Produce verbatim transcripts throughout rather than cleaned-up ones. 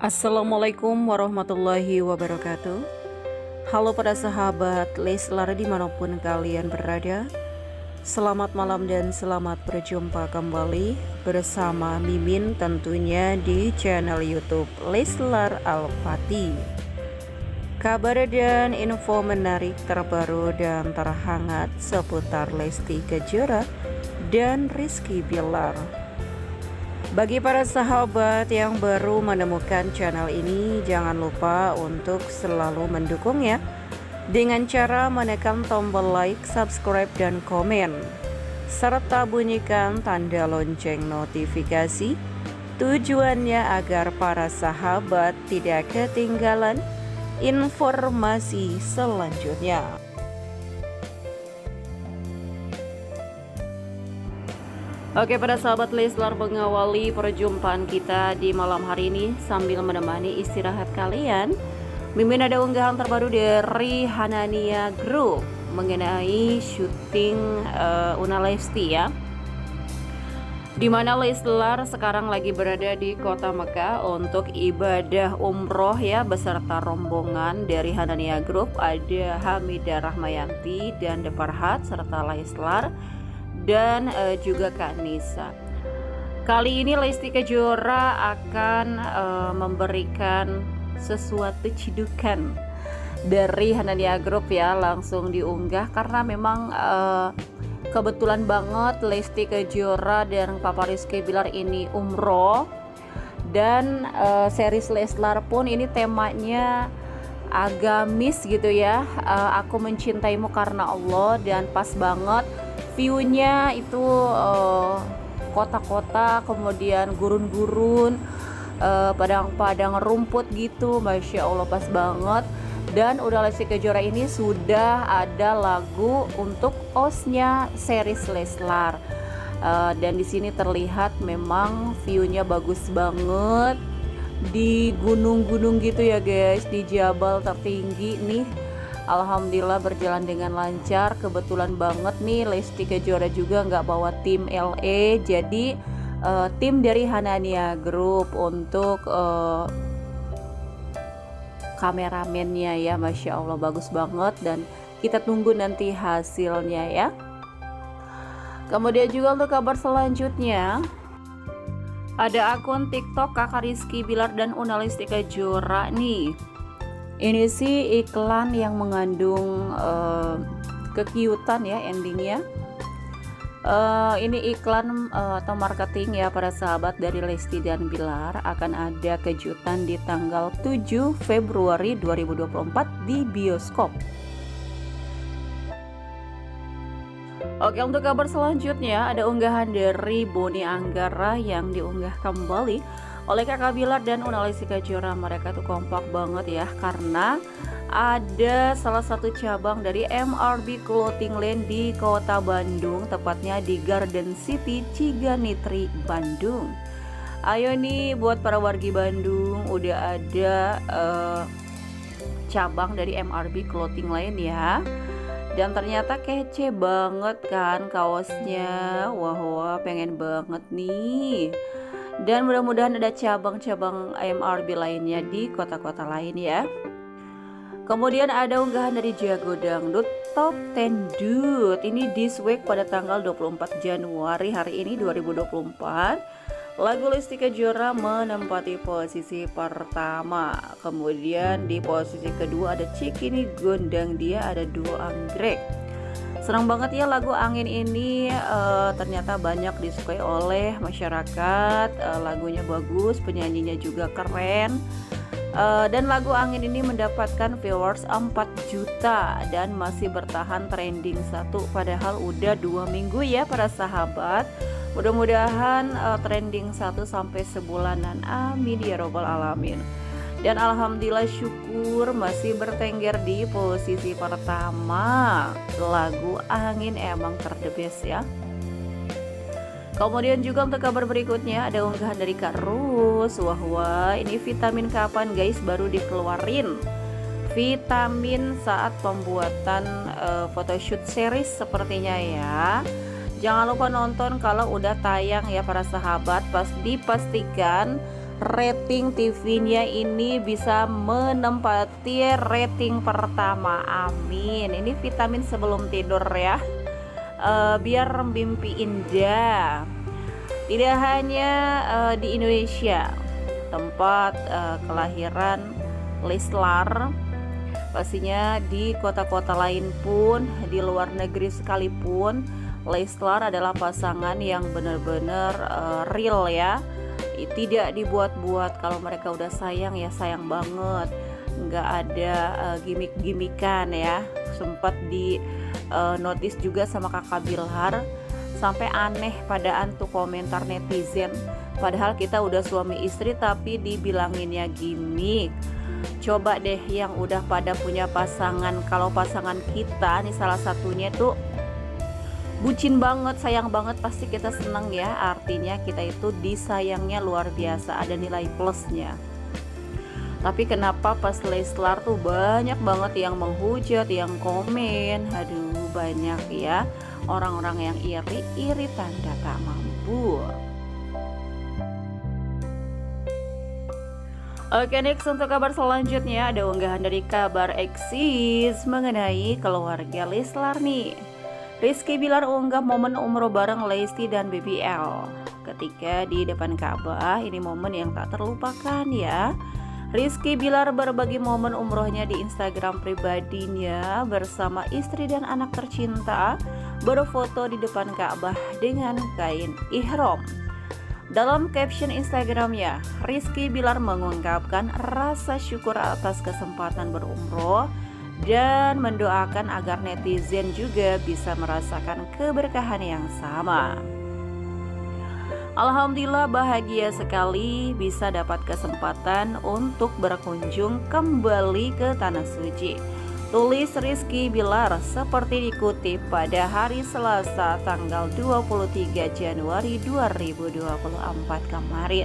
Assalamualaikum warahmatullahi wabarakatuh. Halo para sahabat Leslar dimanapun kalian berada. Selamat malam dan selamat berjumpa kembali bersama Mimin tentunya di channel YouTube Leslar Al-Fatih. Kabar dan info menarik terbaru dan terhangat seputar Lesti Kejora dan Rizky Bilar. Bagi para sahabat yang baru menemukan channel ini, jangan lupa untuk selalu mendukungnya dengan cara menekan tombol like, subscribe, dan komen, serta bunyikan tanda lonceng notifikasi. Tujuannya agar para sahabat tidak ketinggalan informasi selanjutnya. Oke, pada sahabat Leslar, mengawali perjumpaan kita di malam hari ini sambil menemani istirahat kalian, Mimin ada unggahan terbaru dari Hanania Group mengenai syuting uh, Una Lesti ya, dimana Leslar sekarang lagi berada di kota Mekah untuk ibadah umroh ya, beserta rombongan dari Hanania Group. Ada Hamidah Rahmayanti dan The Farhat serta Leslar dan uh, juga Kak Nisa. Kali ini Lesti Kejora akan uh, memberikan sesuatu cidukan dari Hanania Group ya, langsung diunggah karena memang uh, kebetulan banget Lesti Kejora dan Papa Rizky Bilar ini umroh, dan uh, series Leslar pun ini temanya agamis gitu ya, uh, aku mencintaimu karena Allah, dan pas banget viewnya itu kota-kota, uh, kemudian gurun-gurun, uh, padang-padang rumput gitu, Masya Allah pas banget. Dan udah Lesti Kejora ini sudah ada lagu untuk O S T-nya series Leslar, uh, dan di sini terlihat memang viewnya bagus banget di gunung-gunung gitu ya guys, di jabal tertinggi nih. Alhamdulillah berjalan dengan lancar. Kebetulan banget nih Lesti Kejora juga nggak bawa tim L E, jadi uh, tim dari Hanania Group untuk uh, kameramennya ya, Masya Allah bagus banget, dan kita tunggu nanti hasilnya ya. Kemudian juga untuk kabar selanjutnya, ada akun TikTok Kakak Rizky Bilar dan Una Lesti Kejora nih. Ini sih iklan yang mengandung uh, kekiutan ya endingnya. Uh, ini iklan uh, atau marketing ya para sahabat dari Lesti dan Bilar. Akan ada kejutan di tanggal tujuh Februari dua ribu dua puluh empat di bioskop. Oke, untuk kabar selanjutnya ada unggahan dari Boni Anggara yang diunggah kembali oleh Kakak Bilar dan Una Lesti Kejora. Mereka tuh kompak banget ya, karena ada salah satu cabang dari M R B Clothing Line di kota Bandung, tepatnya di Garden City Ciganitri, Bandung. Ayo nih buat para wargi Bandung, udah ada uh, cabang dari M R B Clothing Line ya. Dan ternyata kece banget kan kaosnya. Wah, wah pengen banget nih. Dan mudah-mudahan ada cabang-cabang M R B lainnya di kota-kota lain ya. Kemudian ada unggahan dari Jago Dangdut Top sepuluh Dude. Ini this week pada tanggal dua puluh empat Januari hari ini dua ribu dua puluh empat. Lagu Lesti Kejora menempati posisi pertama. Kemudian di posisi kedua ada Cik Ini Gondang Dia, ada Duo Anggrek. Senang banget ya lagu Angin ini, uh, ternyata banyak disukai oleh masyarakat. Uh, lagunya bagus, penyanyinya juga keren. Uh, dan lagu Angin ini mendapatkan viewers empat juta dan masih bertahan trending satu, padahal udah dua minggu ya para sahabat. Mudah-mudahan uh, trending satu sampai sebulanan, amin ya robbal alamin. Dan alhamdulillah syukur masih bertengger di posisi pertama. Lagu Angin emang terdebes ya. Kemudian juga untuk kabar berikutnya ada unggahan dari Kak Rus. Wah wah, ini vitamin kapan guys baru dikeluarin? Vitamin saat pembuatan uh, photoshoot series sepertinya ya. Jangan lupa nonton kalau udah tayang ya para sahabat. Pas dipastikan rating T V-nya ini bisa menempati rating pertama. Amin. Ini vitamin sebelum tidur ya, uh, biar mimpi indah. Tidak hanya uh, di Indonesia, tempat uh, kelahiran Leslar, pastinya di kota-kota lain pun, di luar negeri sekalipun, Leslar adalah pasangan yang benar-benar uh, real ya. Tidak dibuat-buat. Kalau mereka udah sayang ya sayang banget, nggak ada uh, gimmick-gimmickan ya. Sempat di uh, notice juga sama Kakak Bilar, sampai aneh padaan tuh komentar netizen, padahal kita udah suami istri tapi dibilanginnya gimmick. Coba deh yang udah pada punya pasangan, kalau pasangan kita nih salah satunya tuh bucin banget, sayang banget, pasti kita seneng ya. Artinya kita itu disayangnya luar biasa, ada nilai plusnya. Tapi kenapa pas Leslar tuh banyak banget yang menghujat, yang komen, aduh banyak ya orang-orang yang iri, iri tanda tak mampu. Oke, next untuk kabar selanjutnya ada unggahan dari kabar eksis mengenai keluarga Leslar nih. Rizky Bilar unggah momen umroh bareng Lesti dan B B L ketika di depan Ka'bah. Ini momen yang tak terlupakan ya. Rizky Bilar berbagi momen umrohnya di Instagram pribadinya bersama istri dan anak tercinta, berfoto di depan Ka'bah dengan kain ihram. Dalam caption Instagramnya, Rizky Bilar mengungkapkan rasa syukur atas kesempatan berumroh dan mendoakan agar netizen juga bisa merasakan keberkahan yang sama. Alhamdulillah bahagia sekali bisa dapat kesempatan untuk berkunjung kembali ke Tanah Suci, tulis Rizky Bilar seperti dikutip pada hari Selasa tanggal dua puluh tiga Januari dua ribu dua puluh empat kemarin.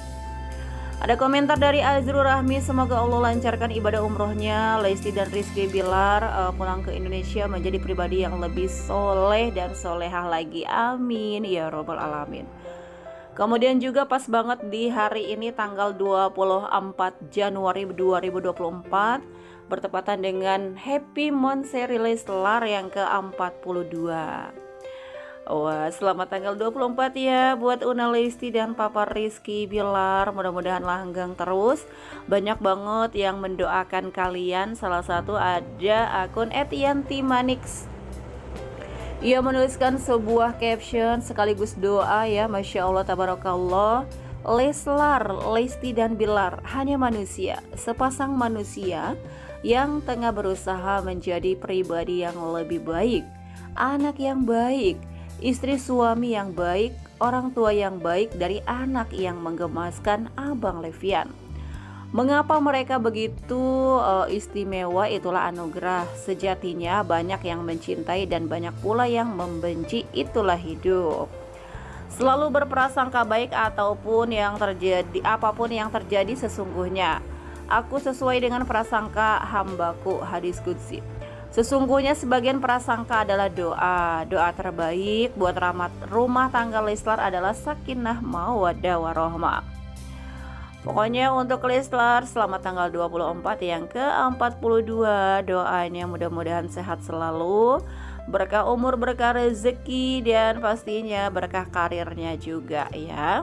Ada komentar dari Azrul Rahmi, semoga Allah lancarkan ibadah umrohnya. Lesti dan Rizky Bilar uh, pulang ke Indonesia menjadi pribadi yang lebih soleh dan solehah lagi. Amin ya robbal alamin. Kemudian juga pas banget di hari ini tanggal dua puluh empat Januari dua ribu dua puluh empat bertepatan dengan Happy Monthsary Leslar yang ke empat puluh dua. Wah, selamat tanggal dua puluh empat ya buat Una Lesti dan Papa Rizky Bilar. Mudah-mudahan langgeng terus. Banyak banget yang mendoakan kalian. Salah satu ada akun et yanti manix. Ia menuliskan sebuah caption sekaligus doa ya. Masya Allah tabarakallah. Leslar, Lesti dan Bilar hanya manusia, sepasang manusia yang tengah berusaha menjadi pribadi yang lebih baik, anak yang baik, istri suami yang baik, orang tua yang baik dari anak yang menggemaskan Abang Levian. Mengapa mereka begitu uh, istimewa? Itulah anugerah. Sejatinya banyak yang mencintai dan banyak pula yang membenci. Itulah hidup. Selalu berprasangka baik ataupun yang terjadi, apapun yang terjadi sesungguhnya aku sesuai dengan prasangka hambaku, hadis qudsi. Sesungguhnya sebagian prasangka adalah doa. Doa terbaik buat rahmat rumah tangga Leslar adalah sakinah mawaddah warahmah. Pokoknya untuk Leslar selamat tanggal dua puluh empat yang ke empat puluh dua. Doanya mudah-mudahan sehat selalu, berkah umur, berkah rezeki, dan pastinya berkah karirnya juga ya.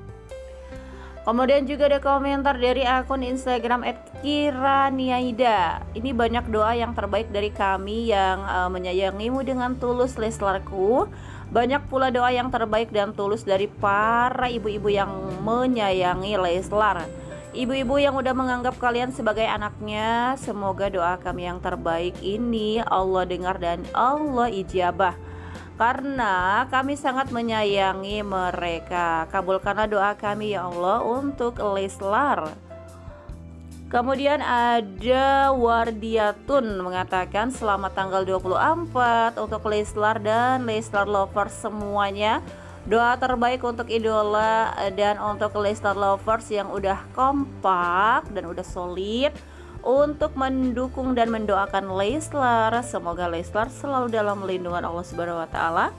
Kemudian juga ada komentar dari akun Instagram et kiraniaida. Ini banyak doa yang terbaik dari kami yang uh, menyayangimu dengan tulus Leslarku. Banyak pula doa yang terbaik dan tulus dari para ibu-ibu yang menyayangi Leslar. Ibu-ibu yang udah menganggap kalian sebagai anaknya, semoga doa kami yang terbaik ini Allah dengar dan Allah ijabah. Karena kami sangat menyayangi mereka. Kabulkanlah doa kami ya Allah untuk Leslar. Kemudian ada Wardiatun mengatakan selamat tanggal dua puluh empat untuk Leslar dan Leslar lovers semuanya. Doa terbaik untuk idola dan untuk Leslar lovers yang udah kompak dan udah solid untuk mendukung dan mendoakan Leslar. Semoga Leslar selalu dalam lindungan Allah Subhanahu wa taala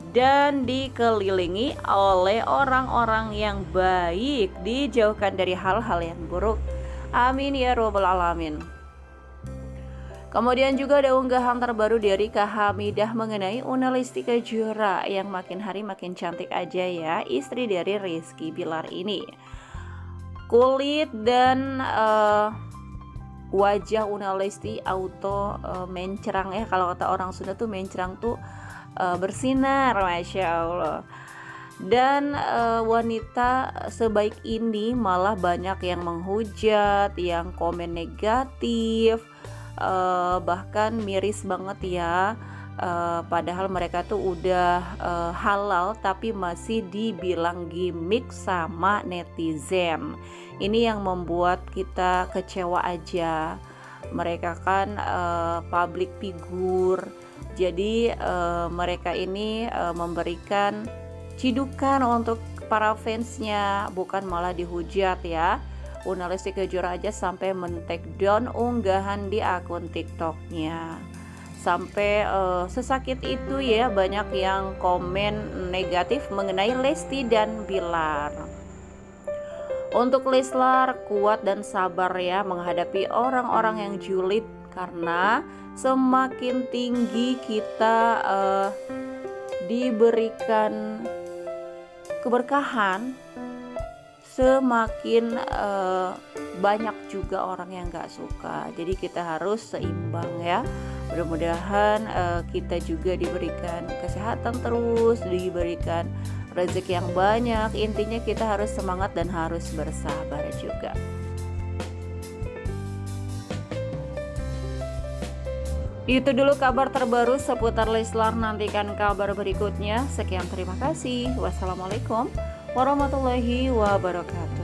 dan dikelilingi oleh orang-orang yang baik, dijauhkan dari hal-hal yang buruk. Amin ya robbal alamin. Kemudian juga ada unggahan terbaru dari Kak Hamidah mengenai Una Lesti Kejora yang makin hari makin cantik aja ya, istri dari Rizky Bilar ini. Kulit dan uh, wajah Una Lesti auto uh, mencerang ya, kalau kata orang Sunda tuh mencerang tuh uh, bersinar, Masya Allah. Dan uh, wanita sebaik ini malah banyak yang menghujat, yang komen negatif, uh, bahkan miris banget ya. Uh, padahal mereka tuh udah uh, halal tapi masih dibilang gimmick sama netizen. Ini yang membuat kita kecewa aja. Mereka kan uh, public figure, jadi uh, mereka ini uh, memberikan cidukan untuk para fansnya, bukan malah dihujat ya. Una Lesti Kejora aja sampai men-take down unggahan di akun TikToknya. Sampai uh, sesakit itu ya, banyak yang komen negatif mengenai Lesti dan Bilar. Untuk Leslar, kuat dan sabar ya menghadapi orang-orang yang julid, karena semakin tinggi kita uh, diberikan keberkahan, semakin uh, banyak juga orang yang gak suka. Jadi kita harus seimbang ya. Mudah-mudahan uh, kita juga diberikan kesehatan terus, diberikan rezeki yang banyak. Intinya kita harus semangat dan harus bersabar juga. Itu dulu kabar terbaru seputar Leslar. Nantikan kabar berikutnya. Sekian, terima kasih. Wassalamualaikum warahmatullahi wabarakatuh.